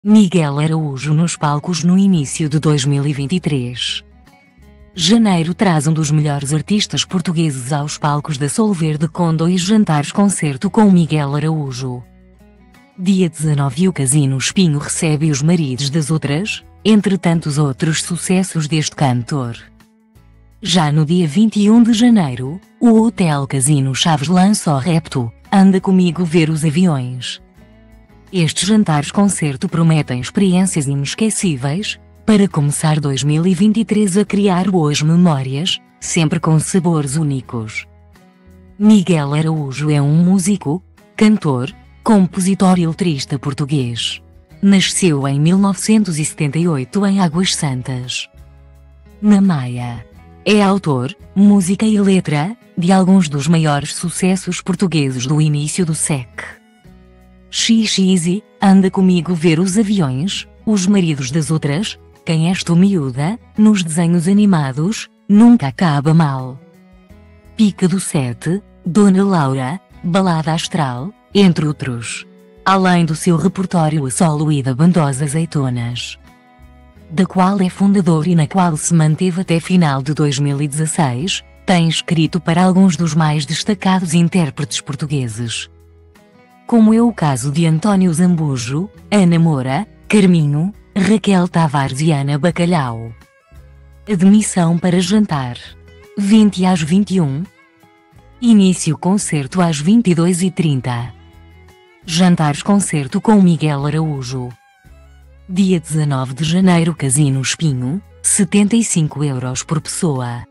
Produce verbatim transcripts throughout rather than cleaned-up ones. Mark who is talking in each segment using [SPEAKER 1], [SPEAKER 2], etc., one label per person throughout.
[SPEAKER 1] Miguel Araújo nos palcos no início de dois mil e vinte e três. Janeiro traz um dos melhores artistas portugueses aos palcos da Solverde com dois jantares-concerto com Miguel Araújo. Dia dezenove o Casino Espinho recebe os maridos das outras, entre tantos outros sucessos deste cantor. Já no dia vinte e um de janeiro, o Hotel Casino Chaves lança o repto, Anda Comigo Ver os Aviões. Estes jantares-concerto prometem experiências inesquecíveis, para começar dois mil e vinte e três a criar boas memórias, sempre com sabores únicos. Miguel Araújo é um músico, cantor, compositor e letrista português. Nasceu em mil novecentos e setenta e oito em Águas Santas, na Maia. É autor, música e letra, de alguns dos maiores sucessos portugueses do início do século. X X, Anda Comigo Ver os Aviões, Os Maridos das Outras, Quem És Tu Miúda, nos desenhos animados, Nunca Acaba Mal. Pica do Sete, Dona Laura, Balada Astral, entre outros. Além do seu repertório a solo e da bandosa Azeitonas, da qual é fundador e na qual se manteve até final de dois mil e dezesseis, tem escrito para alguns dos mais destacados intérpretes portugueses, como é o caso de António Zambujo, Ana Moura, Carminho, Raquel Tavares e Ana Bacalhau. Admissão para jantar: vinte às vinte e um. Início concerto às vinte e duas e trinta. Jantares-concerto com Miguel Araújo. Dia dezenove de janeiro Casino Espinho, setenta e cinco euros por pessoa.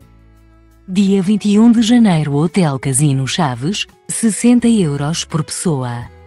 [SPEAKER 1] Dia vinte e um de janeiro Hotel Casino Chaves, sessenta euros por pessoa.